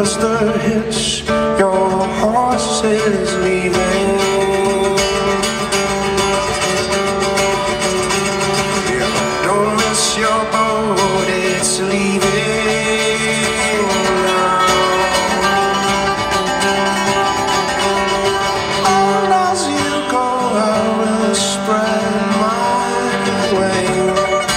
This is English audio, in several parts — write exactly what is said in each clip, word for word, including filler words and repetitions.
does the hitch? Your horse is leaving. Yeah, don't miss your boat, it's leaving now. And as you go, I will spread my wings.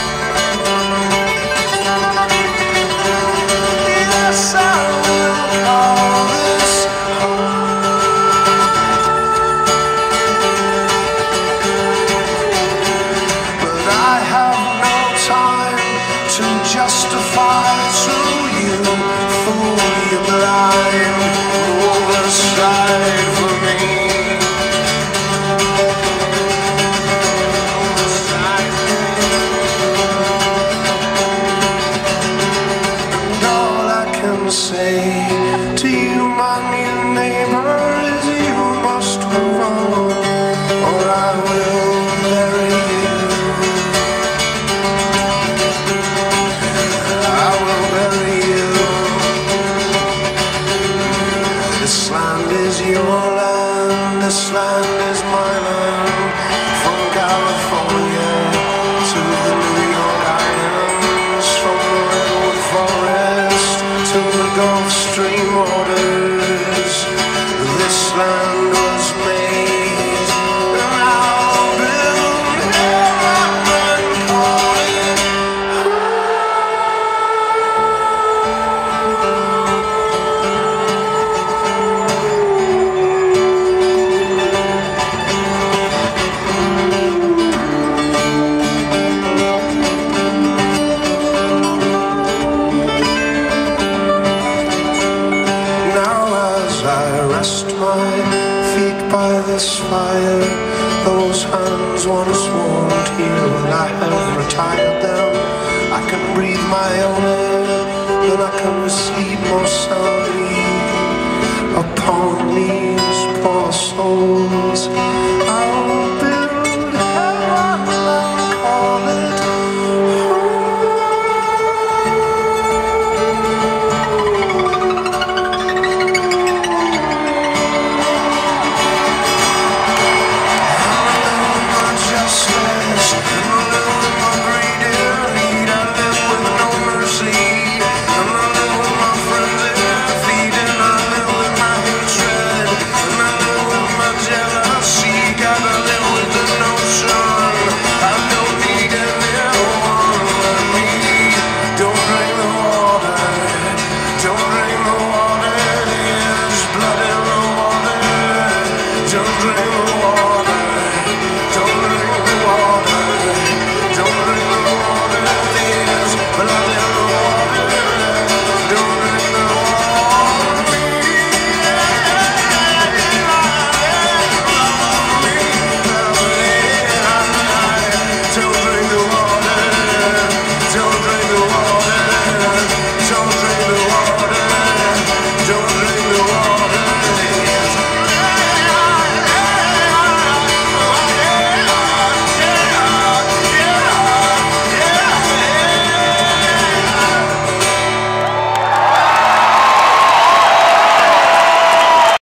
Yes, I will call this home. But I have no time to justify to you. Fool, you're blind, move aside for me. Say to you, my new neighbor, is you must move on, or I will bury you. I will bury you. This land is your land, this land is my land. From California to the New York Islands, from the redwood forest to the Gulf Stream waters, this land was made, and I'll build heaven and call it by this fire. Those hands once warmed here, and I have retired them. I can breathe my own air, and I can sleep more soundly upon these poor souls.